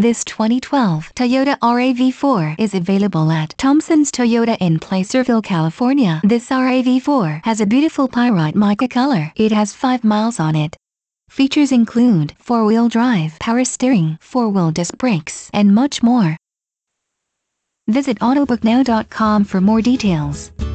This 2012 Toyota RAV4 is available at Thompsons Toyota in Placerville, California. This RAV4 has a beautiful Pyrite mica color. It has 5 miles on it. Features include 4-wheel drive, power steering, 4-wheel disc brakes, and much more. Visit autobooknow.com for more details.